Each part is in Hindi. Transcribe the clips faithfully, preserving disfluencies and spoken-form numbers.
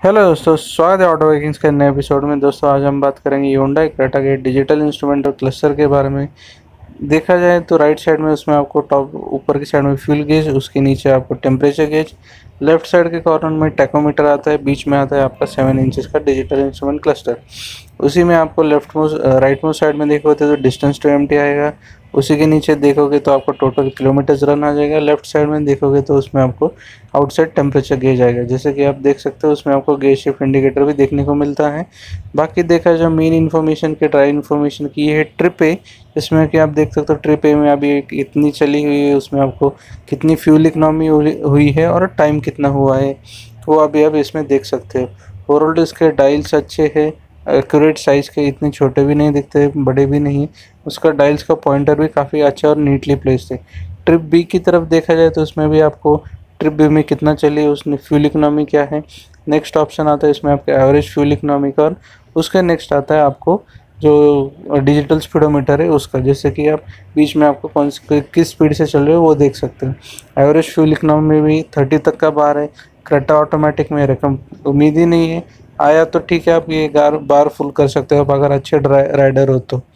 हेलो दोस्तों, स्वागत है ऑटो वेकिंग्स के नए एपिसोड में। दोस्तों आज हम बात करेंगे Hyundai क्रेटा के डिजिटल इंस्ट्रूमेंट और क्लस्टर के बारे में। देखा जाए तो राइट साइड में उसमें आपको टॉप ऊपर की साइड में फ्यूल गेज, उसके नीचे आपको टेम्परेचर गेज, लेफ्ट साइड के कॉर्नर में टैकोमीटर आता है, बीच में आता है आपका सेवन इंचेस का डिजिटल इंस्ट्रूमेंट क्लस्टर। उसी में आपको left most right most side में देखोगे तो डिस्टेंस टू एम टी आएगा। उसी के नीचे देखोगे तो आपको टोटल किलोमीटर्स रन आ जाएगा। लेफ्ट साइड में देखोगे तो उसमें आपको आउटसाइड टेम्परेचर गेज आएगा। जैसे कि आप देख सकते हो उसमें आपको गेज शिफ्ट इंडिकेटर भी देखने को मिलता है। बाकी देखा जाए मेन इन्फॉर्मेशन के ड्राइव इन्फॉर्मेशन की, ये है ट्रिप ए, जिसमें कि आप देख सकते हो ट्रिप ए में अभी एक इतनी चली हुई है, उसमें आपको कितनी फ्यूल इकनॉमी हुई है और टाइम कितना हुआ है वो अभी आप इसमें देख सकते हो। ओवरऑल इसके डायल्स अच्छे हैं, एक्यूरेट साइज़ के, इतने छोटे भी नहीं दिखते, बड़े भी नहीं। उसका डायल्स का पॉइंटर भी काफ़ी अच्छा और नीटली प्लेस्ड है। ट्रिप बी की तरफ देखा जाए तो उसमें भी आपको ट्रिप बी में कितना चली, उसने फ्यूल इकनॉमी क्या है। नेक्स्ट ऑप्शन आता है इसमें आपका एवरेज फ्यूल इकनॉमी का, और उसके नेक्स्ट आता है आपको जो डिजिटल स्पीडोमीटर है उसका। जैसे कि आप बीच में आपको कौन सी किस स्पीड से चल रहे हो वो देख सकते हैं। एवरेज फ्यूल इकनॉमी में भी थर्टी तक का बार है। क्रेटा ऑटोमेटिक में रकम उम्मीद ही नहीं है, आया तो ठीक है, आप ये गार बार फुल कर सकते हो आप अगर अच्छे राइडर हो तो।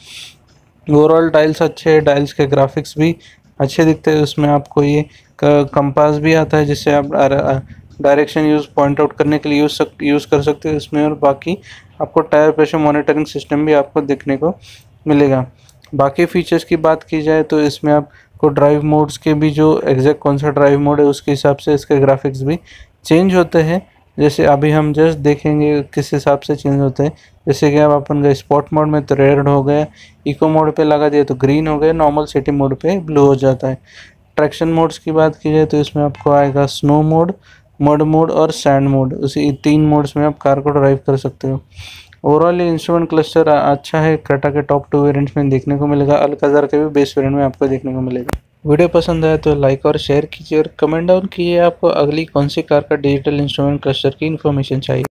ओवरऑल डायल्स अच्छे हैं, डायल्स के ग्राफिक्स भी अच्छे दिखते हैं। उसमें आपको ये कंपास भी आता है जिससे आप डायरेक्शन यूज़ पॉइंट आउट करने के लिए यूज़ सक, यूज़ कर सकते हो इसमें। और बाकी आपको टायर प्रेशर मॉनिटरिंग सिस्टम भी आपको देखने को मिलेगा। बाकी फीचर्स की बात की जाए तो इसमें आपको ड्राइव मोड्स के भी, जो एग्जैक्ट कौन सा ड्राइव मोड है उसके हिसाब से इसके ग्राफिक्स भी चेंज होते हैं। जैसे अभी हम जस्ट देखेंगे किस हिसाब से चेंज होते हैं। जैसे कि अब अपन गए स्पोर्ट मोड में तो रेड हो गया, इको मोड पे लगा दिया तो ग्रीन हो गया, नॉर्मल सिटी मोड पे ब्लू हो जाता है। ट्रैक्शन मोड्स की बात की जाए तो इसमें आपको आएगा स्नो मोड, मड मोड और सैंड मोड। उसी तीन मोड्स में आप कार को ड्राइव कर सकते हो। ओवरऑल ये इंस्ट्रूमेंट क्लस्टर अच्छा है, क्रेटा के टॉप टू वेरिएंट्स में देखने को मिलेगा, अल्काज़ार के भी बेस वेरिएंट में आपको देखने को मिलेगा। वीडियो पसंद आए तो लाइक और शेयर कीजिए और कमेंट डाउन कीजिए आपको अगली कौन सी कार का डिजिटल इंस्ट्रूमेंट क्लस्टर की इन्फॉर्मेशन चाहिए।